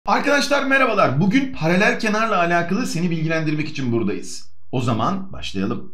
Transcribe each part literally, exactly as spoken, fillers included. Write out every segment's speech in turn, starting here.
Arkadaşlar merhabalar. Bugün paralel kenarla alakalı seni bilgilendirmek için buradayız. O zaman başlayalım.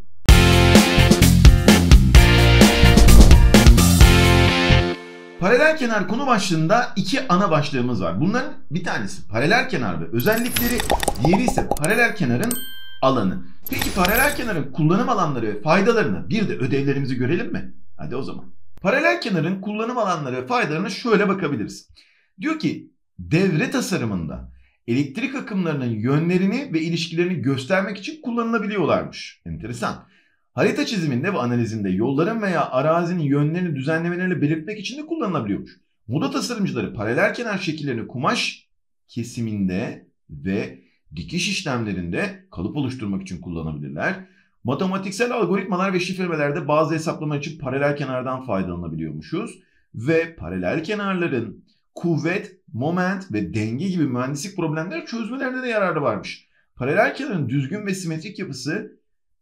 Paralel kenar konu başlığında iki ana başlığımız var. Bunların bir tanesi paralel kenar ve özellikleri, diğeri ise paralel kenarın alanı. Peki paralel kenarın kullanım alanları ve faydalarını bir de ödevlerimizi görelim mi? Hadi o zaman. Paralel kenarın kullanım alanları ve faydalarına şöyle bakabiliriz. Diyor ki devre tasarımında elektrik akımlarının yönlerini ve ilişkilerini göstermek için kullanılabiliyorlarmış. Enteresan. Harita çiziminde ve analizinde yolların veya arazinin yönlerini düzenlemeleriyle belirtmek için de kullanılabiliyormuş. Moda tasarımcıları paralel kenar şekillerini kumaş kesiminde ve dikiş işlemlerinde kalıp oluşturmak için kullanabilirler. Matematiksel algoritmalar ve şifremelerde bazı hesaplamalar için paralel kenardan faydalanabiliyormuşuz. Ve paralel kenarların kuvvet, moment ve denge gibi mühendislik problemleri çözmelerinde de yararı varmış. Paralel kenarın düzgün ve simetrik yapısı,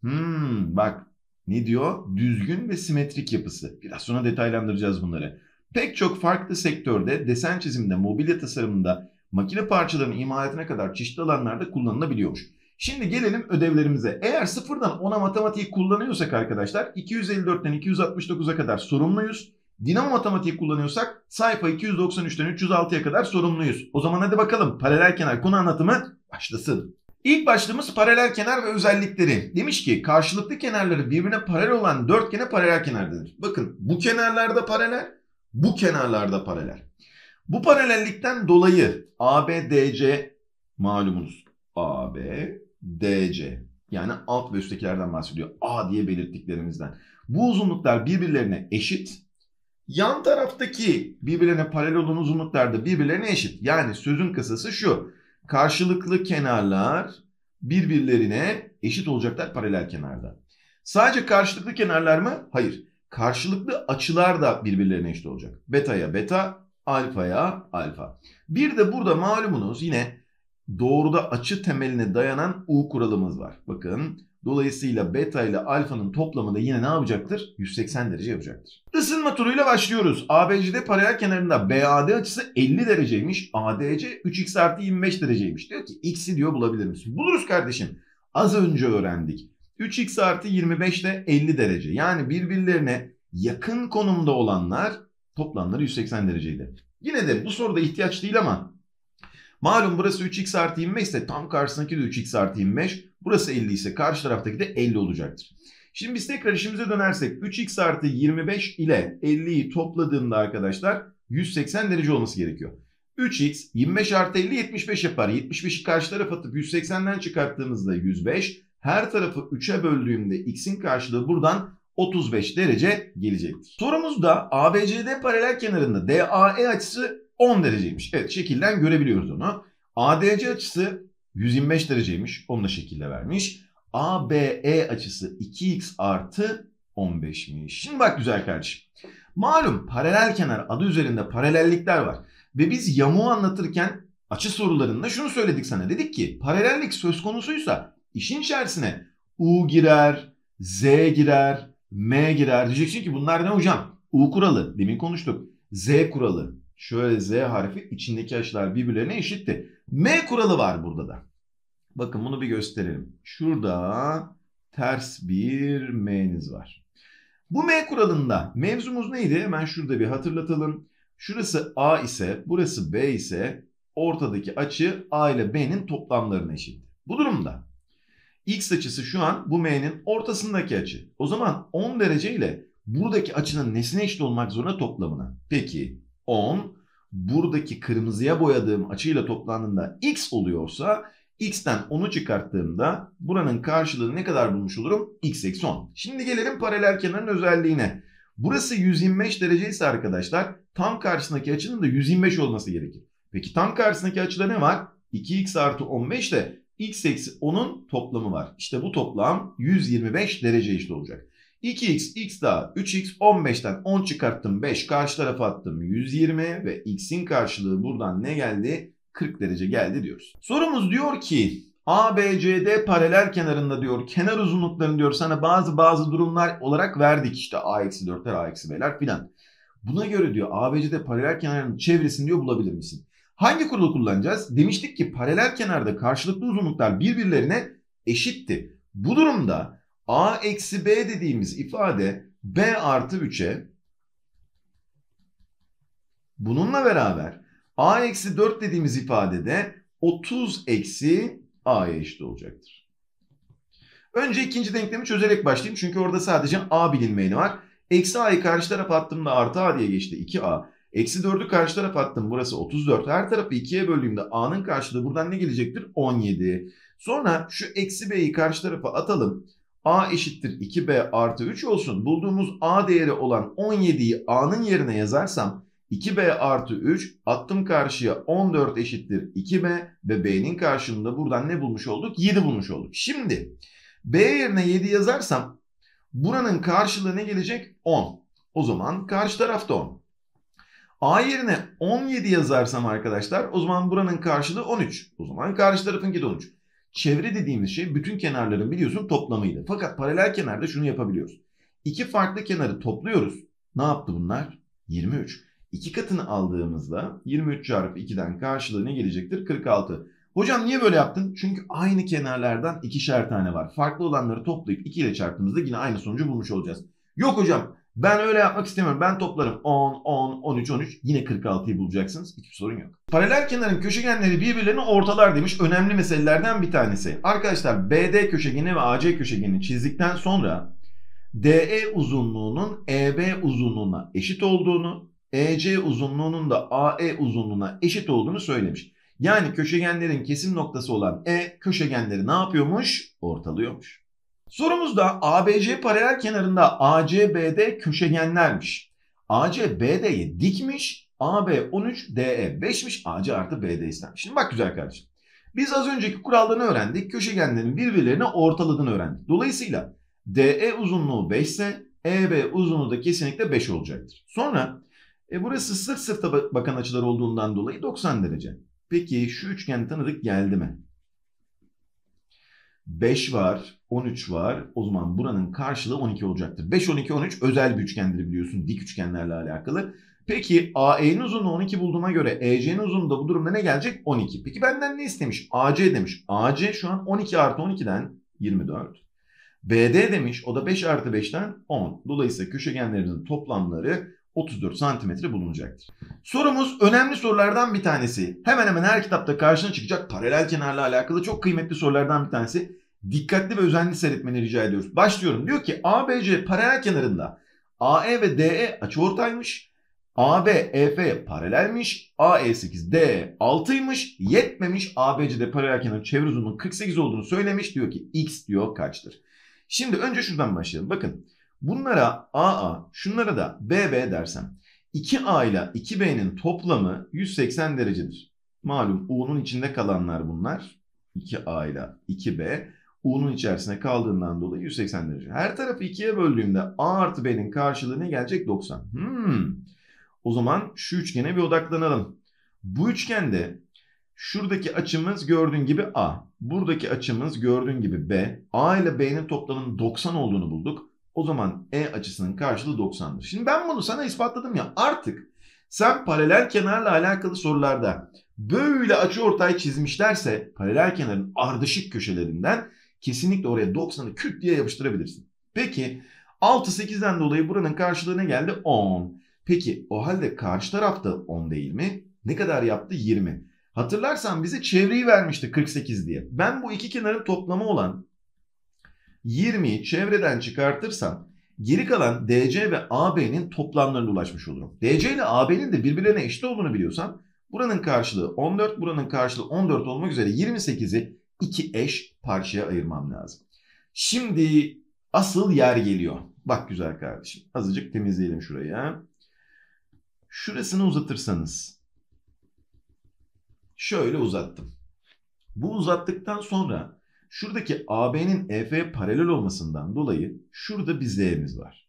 hmm, bak ne diyor? Düzgün ve simetrik yapısı. Biraz sonra detaylandıracağız bunları. Pek çok farklı sektörde, desen çiziminde, mobilya tasarımında, makine parçalarının imalatına kadar çeşitli alanlarda kullanılabiliyormuş. Şimdi gelelim ödevlerimize. Eğer sıfırdan ona matematiği kullanıyorsak arkadaşlar iki yüz elli dörtten iki yüz altmış dokuza kadar sorumluyuz. Dinamo matematiği kullanıyorsak sayfa iki yüz doksan üçten üç yüz altıya kadar sorumluyuz. O zaman hadi bakalım paralel kenar konu anlatımı başlasın. İlk başlığımız paralel kenar ve özellikleri. Demiş ki karşılıklı kenarları birbirine paralel olan dörtgene paralel kenar denir. Bakın bu kenarlarda paralel, bu kenarlarda paralel. Bu paralellikten dolayı A B D C malumunuz. A B D C yani alt ve üsttekilerden bahsediyor. A diye belirttiklerimizden. Bu uzunluklar birbirlerine eşit. Yan taraftaki birbirlerine paralel olan uzunluklar da birbirlerine eşit. Yani sözün kısası şu. Karşılıklı kenarlar birbirlerine eşit olacaklar paralel kenarda. Sadece karşılıklı kenarlar mı? Hayır. Karşılıklı açılar da birbirlerine eşit olacak. Beta'ya beta, alfaya alfa. Bir de burada malumunuz yine doğruda açı temeline dayanan U kuralımız var. Bakın. Dolayısıyla beta ile alfanın toplamı da yine ne yapacaktır? yüz seksen derece yapacaktır. Isınma turuyla başlıyoruz. A B C D paralel kenarında B A D açısı elli dereceymiş. A D C üç x artı yirmi beş dereceymiş. Diyor ki x'i diyor bulabilir misin? Buluruz kardeşim. Az önce öğrendik. üç x artı yirmi beş ile elli derece. Yani birbirlerine yakın konumda olanlar toplamları yüz seksen dereceydi. Yine de bu soruda ihtiyaç değil ama malum burası üç x artı yirmi beş ise tam karşısındaki de üç x artı yirmi beş. Burası elli ise karşı taraftaki de elli olacaktır. Şimdi biz tekrar işimize dönersek üç x artı yirmi beş ile elliyi topladığımda arkadaşlar yüz seksen derece olması gerekiyor. üç x yirmi beş artı elli yetmiş beş yapar. yetmiş beşi karşı tarafa atıp yüz seksenden çıkarttığımızda yüz beş. Her tarafı üçe böldüğümde x'in karşılığı buradan otuz beş derece gelecektir. Sorumuzda A B C D paralel kenarında D A E açısı on dereceymiş. Evet, şekilden görebiliyoruz onu. A D C açısı yüz yirmi beş dereceymiş. Onu da şekilde vermiş. A B E açısı iki x artı on beşmiş. Şimdi bak güzel kardeşim. Malum paralel kenar adı üzerinde paralellikler var. Ve biz yamuğu anlatırken açı sorularında şunu söyledik sana. Dedik ki paralellik söz konusuysa işin içerisine U girer, Z girer, M girer. Diyeceksin ki bunlar ne hocam? U kuralı. Demin konuştuk. Z kuralı. Şöyle Z harfi içindeki açılar birbirlerine eşitti. M kuralı var burada da. Bakın bunu bir gösterelim. Şurada ters bir M'niz var. Bu M kuralında mevzumuz neydi? Hemen şurada bir hatırlatalım. Şurası A ise burası B ise ortadaki açı A ile B'nin toplamlarına eşit. Bu durumda X açısı şu an bu M'nin ortasındaki açı. O zaman on derece ile buradaki açının nesine eşit olmak zorunda toplamına. Peki on buradaki kırmızıya boyadığım açıyla toplandığında x oluyorsa x'ten onu çıkarttığımda buranın karşılığı ne kadar bulmuş olurum? X eksi on. Şimdi gelelim paralel kenarın özelliğine. Burası yüz yirmi beş derece ise arkadaşlar tam karşısındaki açının da yüz yirmi beş olması gerekir. Peki tam karşısındaki açıda ne var? iki x artı on beş ile x eksi on'un toplamı var. İşte bu toplam yüz yirmi beş derece eşit olacak. iki x, x daha üç x, on beşten on çıkarttım beş, karşı tarafa attım yüz yirmi ve x'in karşılığı buradan ne geldi? kırk derece geldi diyoruz. Sorumuz diyor ki A B C D paralel kenarında diyor kenar uzunluklarını diyor sana bazı bazı durumlar olarak verdik. İşte A eksi dörtler, A eksi B'ler filan. Buna göre diyor A B C D paralel kenarının çevresini diyor bulabilir misin? Hangi kuralı kullanacağız? Demiştik ki paralel kenarda karşılıklı uzunluklar birbirlerine eşitti. Bu durumda a eksi b dediğimiz ifade b artı üçe, bununla beraber a eksi dört dediğimiz ifadede otuz eksi a'ya eşit olacaktır. Önce ikinci denklemi çözerek başlayayım. Çünkü orada sadece a bilinmeyeni var. Eksi a'yı karşı tarafa attığımda artı a diye geçti. iki a. Eksi dördü karşı tarafa attım. Burası otuz dört. Her tarafı ikiye böldüğümde a'nın karşılığı buradan ne gelecektir? on yedi. Sonra şu eksi b'yi karşı tarafa atalım. A eşittir iki b artı üç olsun. Bulduğumuz a değeri olan on yediyi a'nın yerine yazarsam iki b artı üç, attım karşıya, on dört eşittir iki b ve b'nin karşılığında buradan ne bulmuş olduk? yedi bulmuş olduk. Şimdi b yerine yedi yazarsam buranın karşılığı ne gelecek? on. O zaman karşı tarafta on. A yerine on yedi yazarsam arkadaşlar o zaman buranın karşılığı on üç. O zaman karşı tarafınki de on üç. Çevre dediğimiz şey bütün kenarların biliyorsun toplamıydı. Fakat paralel kenarda şunu yapabiliyoruz. İki farklı kenarı topluyoruz. Ne yaptı bunlar? yirmi üç. İki katını aldığımızda yirmi üç çarpı ikiden karşılığı ne gelecektir? kırk altı. Hocam niye böyle yaptın? Çünkü aynı kenarlardan ikişer tane var. Farklı olanları toplayıp iki ile çarptığımızda yine aynı sonucu bulmuş olacağız. Yok hocam ben öyle yapmak istemiyorum. Ben toplarım on, on, on üç, on üç. Yine kırk altıyı bulacaksınız. Hiçbir sorun yok. Paralel kenarın köşegenleri birbirlerini ortalar demiş. Önemli meselelerden bir tanesi. Arkadaşlar B D köşegeni ve A C köşegenini çizdikten sonra D E uzunluğunun E B uzunluğuna eşit olduğunu, E C uzunluğunun da A E uzunluğuna eşit olduğunu söylemiş. Yani köşegenlerin kesim noktası olan E köşegenleri ne yapıyormuş? Ortalıyormuş. Sorumuzda A B C paralel kenarında A C B D köşegenlermiş. A C B D'yi dikmiş, A B on üç, D E beşmiş, A C artı B D istenmiş. Şimdi bak güzel kardeşim. Biz az önceki kurallarını öğrendik. Köşegenlerin birbirlerini ortaladığını öğrendik. Dolayısıyla D E uzunluğu beş ise E B uzunluğu da kesinlikle beş olacaktır. Sonra e burası sırt sırta bakan açılar olduğundan dolayı doksan derece. Peki şu üçgen tanıdık geldi mi? beş var, on üç var. O zaman buranın karşılığı on iki olacaktır. beş, on iki, on üç özel bir üçgendir biliyorsun. Dik üçgenlerle alakalı. Peki A E'nin uzunluğu on iki bulduğuma göre E C'nin uzunluğu da bu durumda ne gelecek? on iki. Peki benden ne istemiş? A C demiş. A C şu an on iki artı on ikiden yirmi dört. B D demiş. O da beş artı beşten on. Dolayısıyla köşegenlerimizin toplamları otuz dört santimetre bulunacaktır. Sorumuz önemli sorulardan bir tanesi. Hemen hemen her kitapta karşına çıkacak paralel kenarla alakalı çok kıymetli sorulardan bir tanesi. Dikkatli ve özenli seyretmeni rica ediyoruz. Başlıyorum. Diyor ki A B C paralel kenarında A E ve D E açıortaymış. A B E F paralelmiş. A E sekiz D E altıymış. Yetmemiş. A B C'de paralel kenarın çevre uzunluğunun kırk sekiz olduğunu söylemiş. Diyor ki X diyor kaçtır? Şimdi önce şuradan başlayalım. Bakın. Bunlara A A, şunlara da B B dersem iki A ile iki B'nin toplamı yüz seksen derecedir. Malum U'nun içinde kalanlar bunlar. iki A ile iki B U'nun içerisinde kaldığından dolayı yüz seksen derece. Her tarafı ikiye böldüğümde A artı B'nin karşılığı ne gelecek? doksan. Hmm. O zaman şu üçgene bir odaklanalım. Bu üçgende şuradaki açımız gördüğün gibi A. Buradaki açımız gördüğün gibi B. A ile B'nin toplamının doksan olduğunu bulduk. O zaman E açısının karşılığı doksandır. Şimdi ben bunu sana ispatladım ya, artık sen paralel kenarla alakalı sorularda böyle açıortay çizmişlerse paralel kenarın ardışık köşelerinden kesinlikle oraya doksanı küt diye yapıştırabilirsin. Peki altı sekizden dolayı buranın karşılığı ne geldi? on. Peki o halde karşı tarafta on değil mi? Ne kadar yaptı? yirmi. Hatırlarsan bize çevreyi vermişti kırk sekiz diye. Ben bu iki kenarın toplamı olan yirmiyi çevreden çıkartırsam geri kalan D C ve A B'nin toplamlarına ulaşmış olurum. D C ile A B'nin de birbirlerine eşit olduğunu biliyorsam buranın karşılığı on dört, buranın karşılığı on dört olmak üzere yirmi sekizi iki eş parçaya ayırmam lazım. Şimdi asıl yer geliyor. Bak güzel kardeşim, azıcık temizleyelim şurayı. Şurasını uzatırsanız şöyle uzattım. Bu uzattıktan sonra şuradaki A B'nin E F'ye paralel olmasından dolayı şurada bir Z'miz var.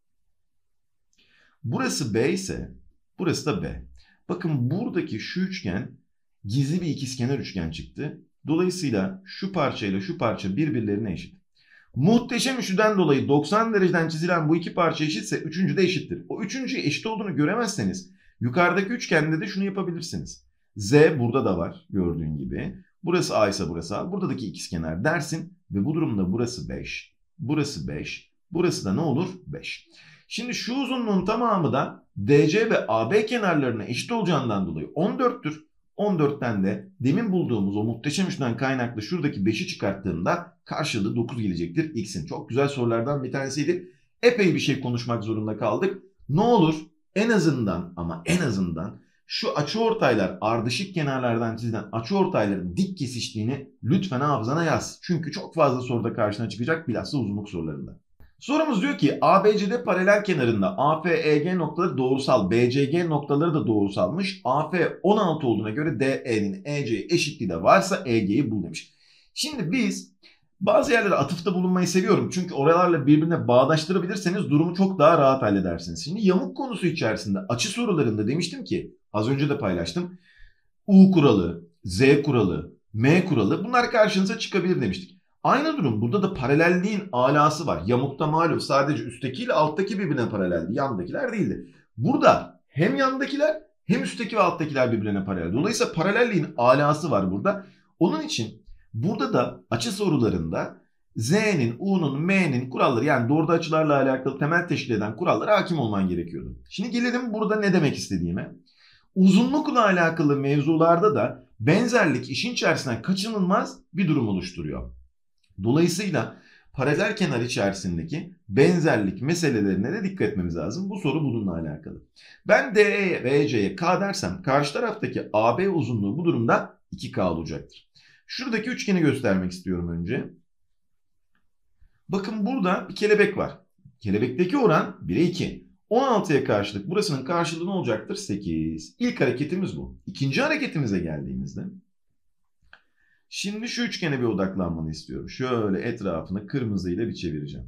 Burası B ise burası da B. Bakın buradaki şu üçgen gizli bir ikizkenar üçgen çıktı. Dolayısıyla şu parçayla şu parça birbirlerine eşit. Muhteşem üçlüden dolayı doksan dereceden çizilen bu iki parça eşitse üçüncü de eşittir. O üçüncü eşit olduğunu göremezseniz yukarıdaki üçgende de şunu yapabilirsiniz. Z burada da var gördüğün gibi. Burası A ise burası A. Buradaki ikizkenar dersin ve bu durumda burası beş. Burası beş. Burası da ne olur? beş. Şimdi şu uzunluğun tamamı da D C ve A B kenarlarına eşit olacağından dolayı on dörttür. on dörtten de demin bulduğumuz o muhteşem üçten kaynaklı şuradaki beşi çıkarttığımda karşılığı dokuz gelecektir x'in. Çok güzel sorulardan bir tanesiydi. Epey bir şey konuşmak zorunda kaldık. Ne olur en azından ama en azından şu açıortaylar, ardışık kenarlardan çizilen açıortayların dik kesiştiğini lütfen hafızana yaz. Çünkü çok fazla soruda karşına çıkacak, bilhassa uzunluk sorularında. Sorumuz diyor ki A B C D paralel kenarında A F E G noktaları doğrusal, B C G noktaları da doğrusalmış. A F on altı olduğuna göre D E'nin E C'ye eşitliği de varsa E G'yi bul demiş. Şimdi biz bazı yerlere atıfta bulunmayı seviyorum. Çünkü oralarla birbirine bağdaştırabilirseniz durumu çok daha rahat halledersiniz. Şimdi yamuk konusu içerisinde açı sorularında demiştim ki az önce de paylaştım. U kuralı, Z kuralı, M kuralı bunlar karşınıza çıkabilir demiştik. Aynı durum burada da paralelliğin alası var. Yamukta malum sadece üstteki ile alttaki birbirine paraleldi. Yandakiler değildi. Burada hem yandakiler hem üstteki ve alttakiler birbirine paralel. Dolayısıyla paralelliğin alası var burada. Onun için burada da açı sorularında Z'nin, U'nun, M'nin kuralları yani doğruda açılarla alakalı temel teşkil eden kurallara hakim olman gerekiyordu. Şimdi gelelim burada ne demek istediğime. Uzunlukla alakalı mevzularda da benzerlik işin içerisinden kaçınılmaz bir durum oluşturuyor. Dolayısıyla paralel kenar içerisindeki benzerlik meselelerine de dikkat etmemiz lazım. Bu soru bununla alakalı. Ben D'ye ve E C'ye K dersem karşı taraftaki A B uzunluğu bu durumda iki K olacaktır. Şuradaki üçgeni göstermek istiyorum önce. Bakın burada bir kelebek var. Kelebekteki oran bire iki. on altıya karşılık burasının karşılığı ne olacaktır? sekiz. İlk hareketimiz bu. İkinci hareketimize geldiğimizde şimdi şu üçgene bir odaklanmanı istiyorum. Şöyle etrafını kırmızıyla bir çevireceğim.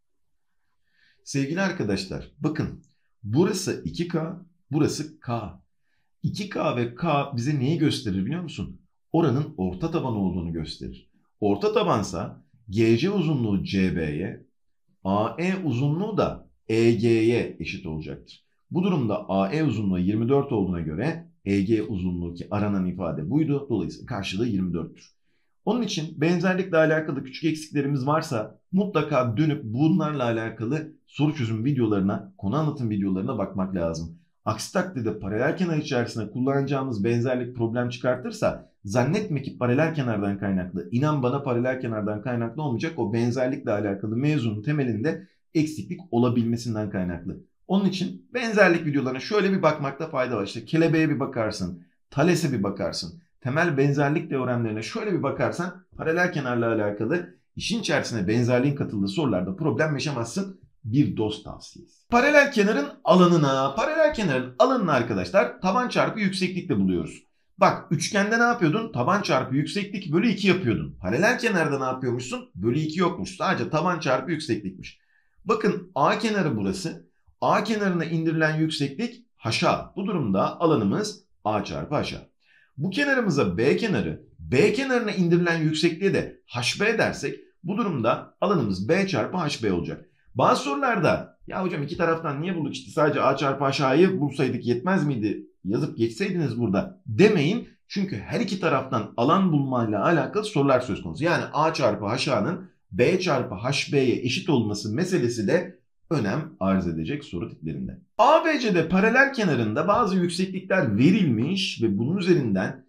Sevgili arkadaşlar bakın burası iki K, burası K. iki K ve K bize neyi gösterir biliyor musun? Oranın orta taban olduğunu gösterir. Orta tabansa G C uzunluğu C B'ye, A E uzunluğu da E G'ye eşit olacaktır. Bu durumda A E uzunluğu yirmi dört olduğuna göre E G uzunluğu ki aranan ifade buydu. Dolayısıyla karşılığı yirmi dörttür. Onun için benzerlikle alakalı küçük eksiklerimiz varsa mutlaka dönüp bunlarla alakalı soru çözüm videolarına, konu anlatım videolarına bakmak lazım. Aksi takdirde paralel kenar içerisinde kullanacağımız benzerlik problem çıkartırsa zannetme ki paralel kenardan kaynaklı. İnan bana paralel kenardan kaynaklı olmayacak. O benzerlikle alakalı mevzunun temelinde eksiklik olabilmesinden kaynaklı. Onun için benzerlik videolarına şöyle bir bakmakta fayda var. İşte kelebeğe bir bakarsın, Thales'e bir bakarsın. Temel benzerlik teoremlerine şöyle bir bakarsan paralel kenarla alakalı işin içerisine benzerliğin katıldığı sorularda problem yaşamazsın. Bir dost tavsiyesi. Paralel kenarın alanına, paralel kenarın alanını arkadaşlar taban çarpı yükseklikle buluyoruz. Bak üçgende ne yapıyordun? Taban çarpı yükseklik bölü iki yapıyordun. Paralel kenarda ne yapıyormuşsun? Bölü iki yokmuş. Sadece taban çarpı yükseklikmiş. Bakın A kenarı burası. A kenarına indirilen yükseklik H A. Bu durumda alanımız A çarpı H A. Bu kenarımıza B kenarı, B kenarına indirilen yüksekliğe de H B dersek bu durumda alanımız B çarpı H B olacak. Bazı sorularda ya hocam iki taraftan niye bulduk işte sadece A çarpı H A'yı bulsaydık yetmez miydi? Yazıp geçseydiniz burada demeyin. Çünkü her iki taraftan alan bulmayla alakalı sorular söz konusu. Yani A çarpı H A'nın B çarpı H B'ye eşit olması meselesi de önem arz edecek soru tiplerinde. A B C'de paralel kenarında bazı yükseklikler verilmiş ve bunun üzerinden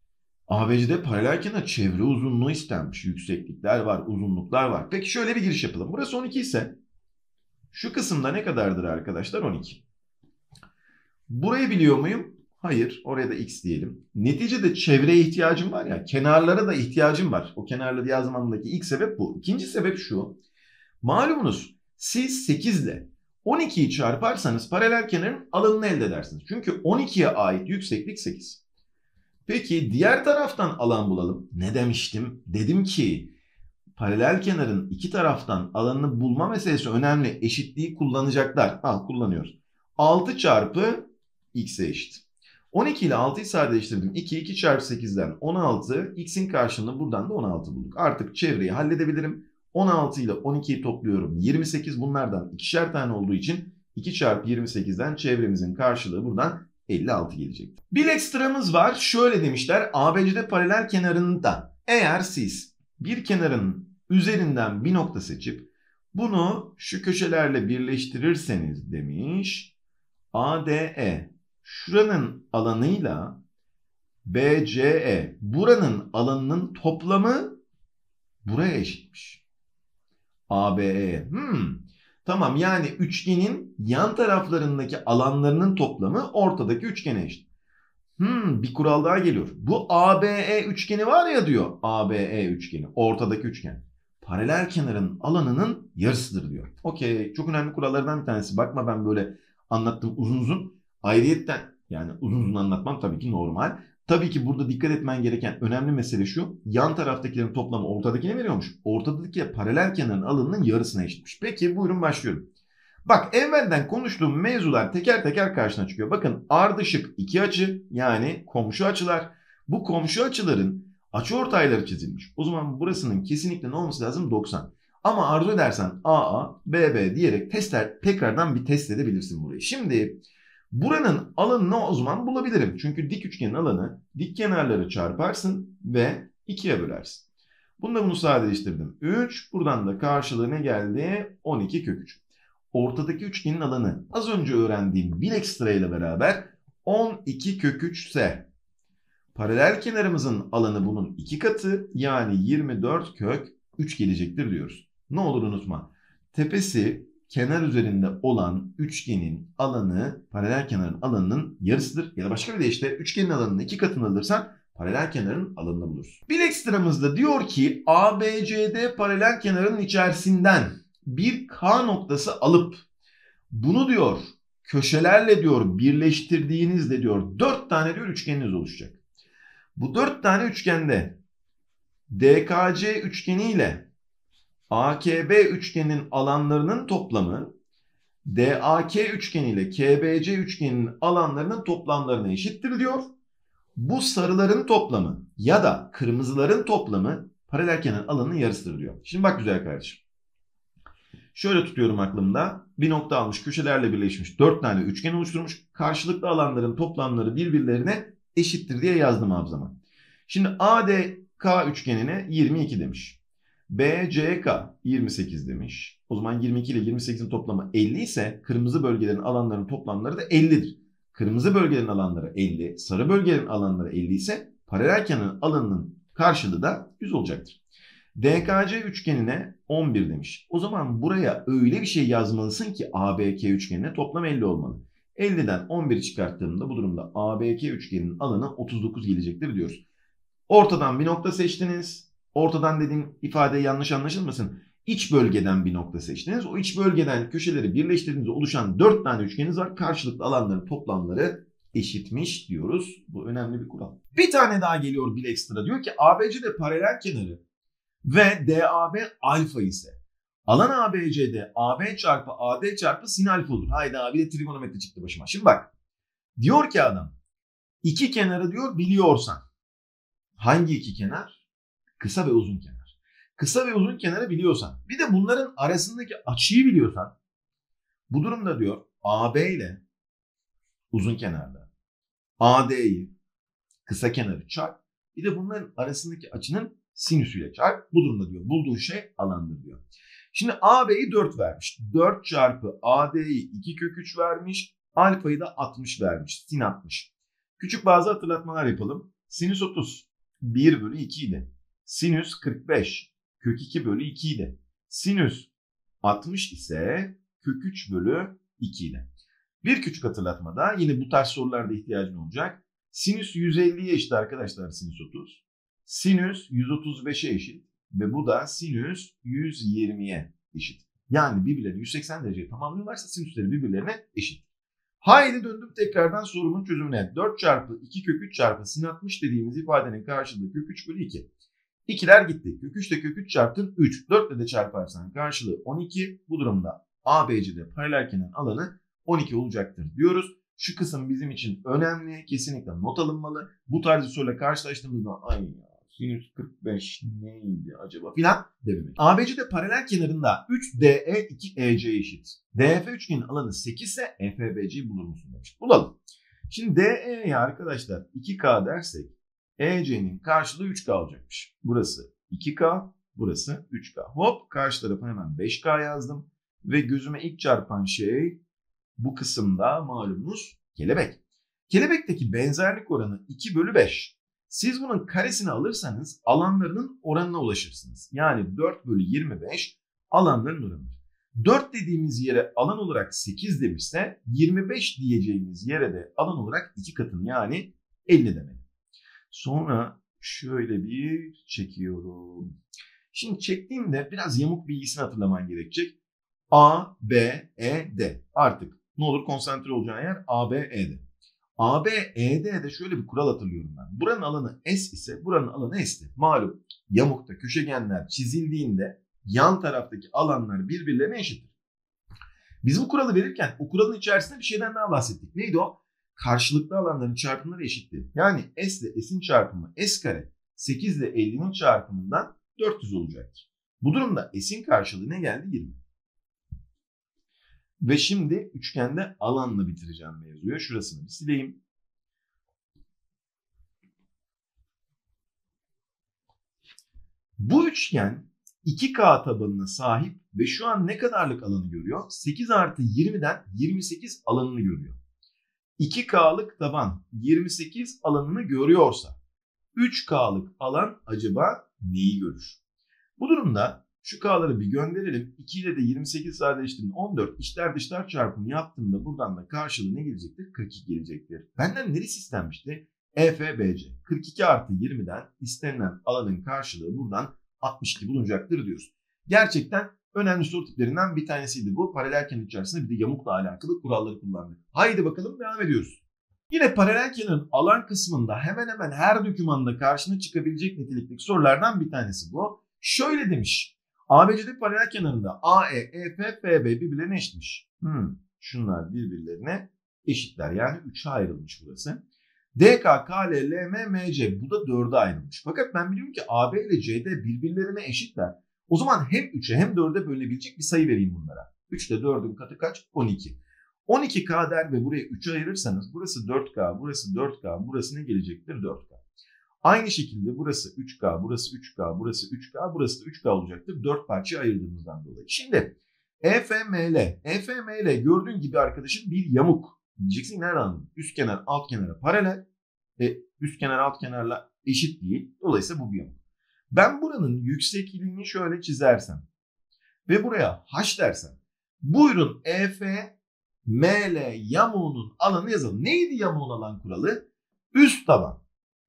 A B C'de paralel kenar çevre uzunluğu istenmiş. Yükseklikler var, uzunluklar var. Peki şöyle bir giriş yapalım. Burası on iki ise şu kısımda ne kadardır arkadaşlar? on iki. Burayı biliyor muyum? Hayır. Oraya da x diyelim. Neticede çevreye ihtiyacım var ya. Kenarlara da ihtiyacım var. O kenarları yazmamdaki ilk sebep bu. İkinci sebep şu. Malumunuz siz sekiz ile on ikiyi çarparsanız paralel kenarın alanını elde edersiniz. Çünkü on ikiye ait yükseklik sekiz. Peki diğer taraftan alan bulalım. Ne demiştim? Dedim ki paralel kenarın iki taraftan alanını bulma meselesi önemli. Eşitliği kullanacaklar. Al kullanıyoruz. altı çarpı x'e eşit. on iki ile altıyı sadeleştirdim. iki, iki çarpı sekizden on altı. X'in karşılığını buradan da on altı bulduk. Artık çevreyi halledebilirim. on altı ile on ikiyi topluyorum. yirmi sekiz bunlardan ikişer tane olduğu için iki çarpı yirmi sekizden çevremizin karşılığı buradan elli altı gelecekti. Bir ekstramız var. Şöyle demişler. A B C D paralel kenarında eğer siz bir kenarın üzerinden bir nokta seçip bunu şu köşelerle birleştirirseniz demiş, A D E şuranın alanıyla B C E buranın alanının toplamı buraya eşitmiş. A B E. Hmm. Tamam, yani üçgenin yan taraflarındaki alanlarının toplamı ortadaki üçgene eşit. Hmm, bir kural daha geliyor. Bu A B E üçgeni var ya diyor. A B E üçgeni. Ortadaki üçgen. Paralel kenarın alanının yarısıdır diyor. Okey. Çok önemli kurallardan bir tanesi. Bakma ben böyle anlattım uzun uzun. Ayrıyetten yani uzun uzun anlatmam tabii ki normal. Tabii ki burada dikkat etmen gereken önemli mesele şu. Yan taraftakilerin toplamı ortadakine veriyormuş. Ortadaki paralel kenarın alanının yarısına eşitmiş. Peki buyurun başlıyorum. Bak, evvelden konuştuğum mevzular teker teker karşına çıkıyor. Bakın, ardışık iki açı, yani komşu açılar. Bu komşu açıların açıortayları çizilmiş. O zaman burasının kesinlikle ne olması lazım? doksan. Ama arzu edersen A A, B B diyerek testler, tekrardan bir test edebilirsin burayı. Şimdi buranın alanını o zaman bulabilirim. Çünkü dik üçgenin alanı dik kenarları çarparsın ve ikiye bölersin. Bunda bunu sadeleştirdim. üç. Buradan da karşılığı ne geldi? on iki kök üç. Ortadaki üçgenin alanı az önce öğrendiğim bir ekstra ile beraber on iki kök üç ise paralel kenarımızın alanı bunun iki katı, yani yirmi dört kök üç gelecektir diyoruz. Ne olur unutma. Tepesi kenar üzerinde olan üçgenin alanı paralel kenarın alanının yarısıdır. Ya da başka bir deyişle üçgenin alanının iki katını alırsan paralel kenarın alanını bulursun. Bir ekstramızda diyor ki A B C D paralel kenarın içerisinden bir K noktası alıp bunu diyor köşelerle diyor birleştirdiğinizde diyor dört tane diyor üçgeniniz oluşacak. Bu dört tane üçgende D K C üçgeni ile A K B üçgeninin alanlarının toplamı D A K üçgeni ile K B C üçgeninin alanlarının toplamlarına eşittir diyor. Bu sarıların toplamı ya da kırmızıların toplamı paralel kenarın alanının yarısıdır diyor. Şimdi bak güzel kardeşim. Şöyle tutuyorum aklımda. Bir nokta almış, köşelerle birleşmiş, dört tane üçgen oluşturmuş. Karşılıklı alanların toplamları birbirlerine eşittir diye yazdım hafızama. Şimdi A D K üçgenine yirmi iki demiş. B C K yirmi sekiz demiş. O zaman yirmi iki ile yirmi sekizin toplamı elli ise kırmızı bölgelerin alanlarının toplamları da ellidir. Kırmızı bölgelerin alanları elli, sarı bölgelerin alanları elli ise paralel kenarın alanının karşılığı da yüz olacaktır. D K C üçgenine on bir demiş. O zaman buraya öyle bir şey yazmalısın ki A B K üçgenine toplam elli olmalı. elliden on bir çıkarttığımda bu durumda A B K üçgeninin alanı otuz dokuz gelecektir diyoruz. Ortadan bir nokta seçtiniz. Ortadan dediğim ifade yanlış anlaşılmasın. İç bölgeden bir nokta seçtiniz. O iç bölgeden köşeleri birleştirdiğinizde oluşan dört tane üçgeniniz var. Karşılıklı alanların toplamları eşitmiş diyoruz. Bu önemli bir kural. Bir tane daha geliyor bir ekstra. Diyor ki A B C D paralel kenarı ve D A B alfa ise alan A B C D A B çarpı A D çarpı sin alfa olur. Hayda, bir de trigonometri çıktı başıma. Şimdi bak. Diyor ki adam iki kenarı diyor biliyorsan. Hangi iki kenar? Kısa ve uzun kenar. Kısa ve uzun kenarı biliyorsan, bir de bunların arasındaki açıyı biliyorsan, bu durumda diyor A B ile uzun kenarda A D'yi kısa kenarı çarp, bir de bunların arasındaki açının sinüsüyle çarp. Bu durumda diyor bulduğun şey alandır diyor. Şimdi A B'yi dört vermiş. dört çarpı A D'yi iki kök üç vermiş. Alfayı da altmış vermiş. Sin altmış. Küçük bazı hatırlatmalar yapalım. Sinüs otuz bir bölü iki idi. Sinüs kırk beş kök iki bölü iki idi. Sinüs altmış ise kök üç bölü iki idi. Bir küçük hatırlatmada yine bu tarz sorularda ihtiyacın olacak. Sinüs yüz elliye eşit arkadaşlar sinüs otuz. Sinüs yüz otuz beşe eşit ve bu da sinüs yüz yirmiye eşit. Yani birbirlerini yüz seksen dereceye tamamlıyorlarsa sinüsleri birbirlerine eşit. Haydi döndüm tekrardan sorumun çözümüne. dört çarpı iki kök üç çarpı sin altmış dediğimiz ifadenin karşılığı kök üç bölü iki. ikiler gitti. Kök üç ile kök üç çarptın üç. dört ile de çarparsan karşılığı on iki. Bu durumda A B C D paralel kenar alanı on iki olacaktır diyoruz. Şu kısım bizim için önemli. Kesinlikle not alınmalı. Bu tarz bir soruyla karşılaştığımızda ay ya sinüs kırk beş neydi acaba filan dememek. A B C D paralel kenarında üç D E iki E C eşit. D F üçgenin alanı sekiz ise E F B C'yi bulur musun demiş. Bulalım. Şimdi D E'ye arkadaşlar iki K dersek E C'nin karşılığı üç K olacakmış. Burası iki K, burası üç K. Hop karşı tarafa hemen beş K yazdım. Ve gözüme ilk çarpan şey bu kısımda malumunuz kelebek. Kelebekteki benzerlik oranı iki bölü beş. Siz bunun karesini alırsanız alanlarının oranına ulaşırsınız. Yani dört bölü yirmi beş alanların oranıdır. dört dediğimiz yere alan olarak sekiz demişse yirmi beş diyeceğimiz yere de alan olarak iki katını yani elli demeli. Sonra şöyle bir çekiyorum. Şimdi çektiğimde biraz yamuk bilgisini hatırlaman gerekecek. A, B, E, D. Artık ne olur konsantre olacağın yer A, B, E, D. A, B, E, D'de şöyle bir kural hatırlıyorum ben. Buranın alanı S ise buranın alanı S'ti. Malum yamukta köşegenler çizildiğinde yan taraftaki alanlar birbirlerine eşittir. Biz bu kuralı verirken o kuralın içerisinde bir şeyden daha bahsettik. Neydi o? Karşılıklı alanların çarpımları eşitti. Yani S ile S'in çarpımı S kare sekiz ile ellinin çarpımından dört yüz olacaktır. Bu durumda S'in karşılığı ne geldi? yirmi. Ve şimdi üçgende alanla bitireceğim mevzuyu. Şurasını bir sileyim. Bu üçgen iki K tabanına sahip ve şu an ne kadarlık alanı görüyor? sekiz artı yirmiden yirmi sekiz alanını görüyor. iki K'lık taban yirmi sekiz alanını görüyorsa üç K'lık alan acaba neyi görür? Bu durumda şu K'ları bir gönderelim. iki ile de yirmi sekiz sadeleştirdiğinde on dört içler dışlar çarpımı yaptığımda buradan da karşılığı ne gelecektir? kırk iki gelecektir. Benden neresi istenmişti? E F B C. kırk iki artı yirmiden istenilen alanın karşılığı buradan altmış iki bulunacaktır diyoruz. Gerçekten önemli soru tiplerinden bir tanesiydi bu. Paralel kenar içerisinde bir de yamukla alakalı kuralları kullandık. Haydi bakalım devam ediyoruz. Yine paralel kenarın alan kısmında hemen hemen her dokümanda karşına çıkabilecek nitelikteki sorulardan bir tanesi bu. Şöyle demiş. A B C D paralel kenarında A E, E F, F B birbirlerine eşitmiş. Hmm, şunlar birbirlerine eşitler. Yani üçe ayrılmış burası. D K, K L, L M, M C bu da dörde ayrılmış. Fakat ben biliyorum ki A B ile C D birbirlerine eşitler. O zaman hem üçe hem dörde bölünebilecek bir sayı vereyim bunlara. üç ile dördün katı kaç? on iki. on iki K der ve buraya üçe ayırırsanız burası dört K, burası dört K, burası ne gelecektir? dört K. Aynı şekilde burası üç K, burası üç K, burası üç K, burası da üç K olacaktır. dört parçaya ayırdığımızdan dolayı. Şimdi E F M L. E F M L gördüğün gibi arkadaşım bir yamuk. Diyeceksin nereden anladın? Üst kenar alt kenara paralel. E, üst kenar alt kenarla eşit değil. Dolayısıyla bu bir yamuk. Ben buranın yüksekliğini şöyle çizersem ve buraya H dersem buyurun E F M L yamuğunun alanı yazalım. Neydi yamuğun alan kuralı? Üst taban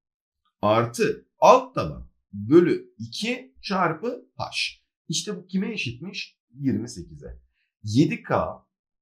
artı alt taban bölü iki çarpı H. İşte bu kime eşitmiş? yirmi sekize. yedi K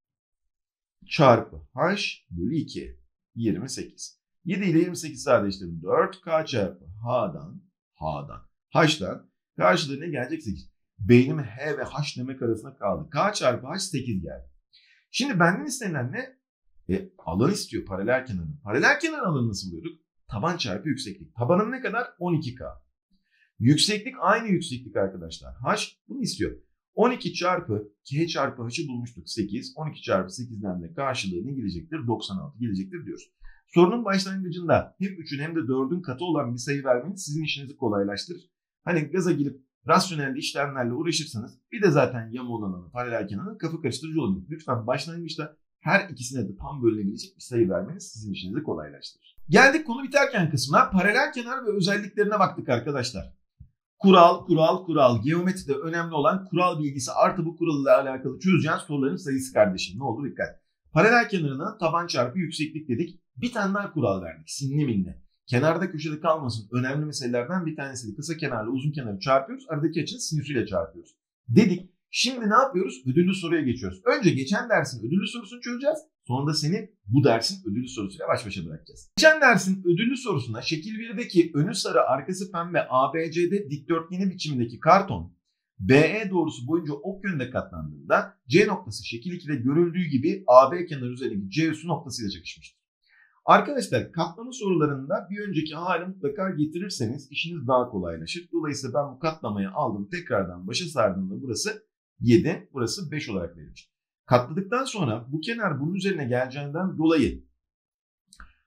çarpı H bölü iki. yirmi sekiz. yedi ile yirmi sekiz sadeleştirdim. dört K çarpı H'dan H'dan H'dan karşılığı ne gelecek? sekiz. Beynim H ve H demek arasında kaldı. K çarpı H sekiz geldi. Şimdi benden istenilen ne? E, alan istiyor paralel kenarını. Paralel kenar alanı nasıl buluyorduk? Taban çarpı yükseklik. Tabanım ne kadar? on iki K. Yükseklik aynı yükseklik arkadaşlar. H bunu istiyor. on iki çarpı K çarpı H'ı bulmuştuk sekiz. on iki çarpı sekizden de karşılığı ne gelecektir? doksan altı gelecektir diyoruz. Sorunun başlangıcında hem üçün hem de dördün katı olan bir sayı vermeniz sizin işinizi kolaylaştırır. Hani gaza gelip rasyonel işlemlerle uğraşırsanız bir de zaten yamuğun alanı, paralel kenarı kafa karıştırıcı olabilir. Lütfen başlangıçta her ikisine de tam bölünebilecek bir sayı vermeniz sizin işinizi kolaylaştırır. Geldik konu biterken kısmına. Paralel kenar ve özelliklerine baktık arkadaşlar. Kural, kural, kural. Geometride önemli olan kural bilgisi artı bu kuralla alakalı çözeceğin soruların sayısı kardeşim. Ne oldu dikkat. Paralel kenarına taban çarpı yükseklik dedik. Bir tane daha kural verdik. Sinli minli. Kenarda köşede kalmasın. Önemli meselelerden bir tanesi. Kısa kenarla uzun kenarı çarpıyoruz. Aradaki açının sinüsüyle çarpıyoruz. Dedik. Şimdi ne yapıyoruz? Ödüllü soruya geçiyoruz. Önce geçen dersin ödüllü sorusunu çözeceğiz. Sonra da seni bu dersin ödüllü sorusuyla baş başa bırakacağız. Geçen dersin ödüllü sorusuna şekil birdeki önü sarı arkası pembe A B C D dikdörtgeni biçimindeki karton B E doğrusu boyunca ok yönünde katlandığında C noktası şekil ikide görüldüğü gibi A B kenarı üzerindeki C üssü noktasıyla çakışmıştır. Arkadaşlar katlama sorularında bir önceki hali mutlaka getirirseniz işiniz daha kolaylaşır. Dolayısıyla ben bu katlamayı aldım tekrardan başa sardığımda burası yedi, burası beş olarak verilmiş. Katladıktan sonra bu kenar bunun üzerine geleceğinden dolayı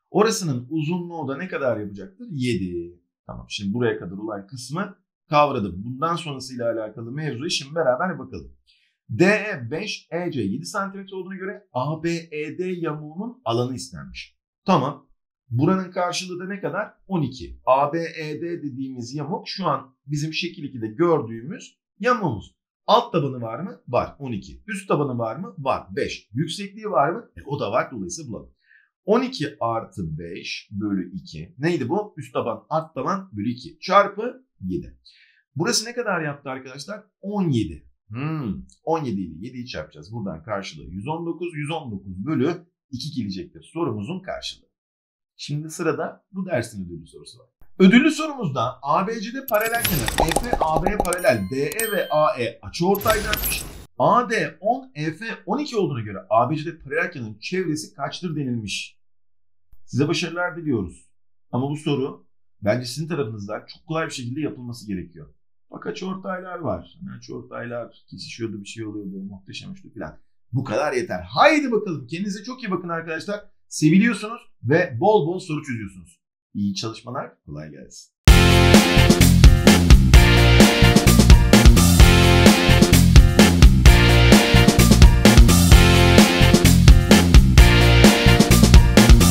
Orasının uzunluğu da ne kadar yapacaktır? yedi. Tamam, şimdi buraya kadar olan kısmı kavradım. Bundan sonrasıyla alakalı mevzuyu şimdi beraber bakalım. D E beş, E C yedi santimetre olduğuna göre A B E D yamuğunun alanı istenmiş. Tamam. Buranın karşılığı da ne kadar? on iki. A B E D dediğimiz yamuk şu an bizim şekil ikide gördüğümüz yamuğumuz. Alt tabanı var mı? Var. on iki. Üst tabanı var mı? Var. beş. Yüksekliği var mı? E, o da var. Dolayısıyla bulalım. on iki artı beş bölü iki. Neydi bu? Üst taban, alt taban bölü iki. Çarpı yedi. Burası ne kadar yaptı arkadaşlar? on yedi. Hmm. on yedi ile yediyi çarpacağız. Buradan karşılığı yüz on dokuz. yüz on dokuz bölü iki gelecektir. Sorumuzun karşılığı. Şimdi sırada bu dersin ödüllü sorusu var. Ödüllü sorumuzda A B C'de paralel kenar, E F A B'ye paralel, D E ve A E açıortaylarmış. A D on, E F on iki olduğuna göre A B C'de paralel kenarın çevresi kaçtır denilmiş. Size başarılar diliyoruz. Ama bu soru bence sizin tarafınızdan çok kolay bir şekilde yapılması gerekiyor. Bak açıortaylar var. Yani açıortaylar kesişiyordu, bir şey oluyordu, muhteşem üçlü falan. Bu kadar yeter. Haydi bakalım. Kendinize çok iyi bakın arkadaşlar. Seviliyorsunuz ve bol bol soru çözüyorsunuz. İyi çalışmalar. Kolay gelsin.